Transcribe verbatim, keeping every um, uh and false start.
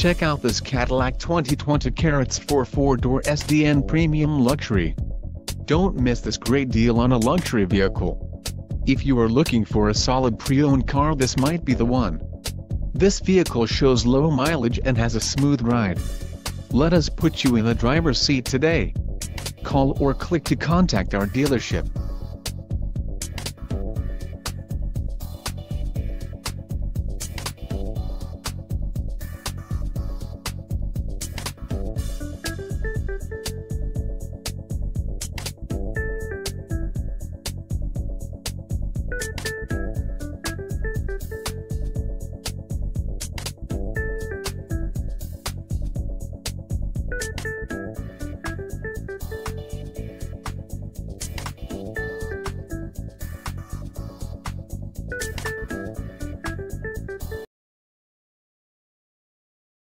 Check out this Cadillac twenty twenty C T four four door Sdn Premium Luxury. Don't miss this great deal on a luxury vehicle. If you are looking for a solid pre-owned car, this might be the one. This vehicle shows low mileage and has a smooth ride. Let us put you in the driver's seat today. Call or click to contact our dealership.